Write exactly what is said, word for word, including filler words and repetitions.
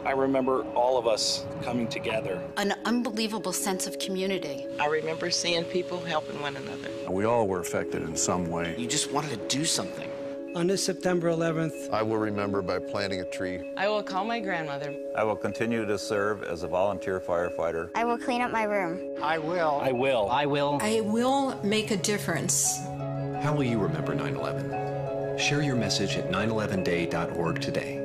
I remember all of us coming together. An unbelievable sense of community. I remember seeing people helping one another. We all were affected in some way. You just wanted to do something. On this September eleventh, I will remember by planting a tree. I will call my grandmother. I will continue to serve as a volunteer firefighter. I will clean up my room. I will. I will. I will. I will make a difference. How will you remember nine eleven? Share your message at nine eleven day dot org today.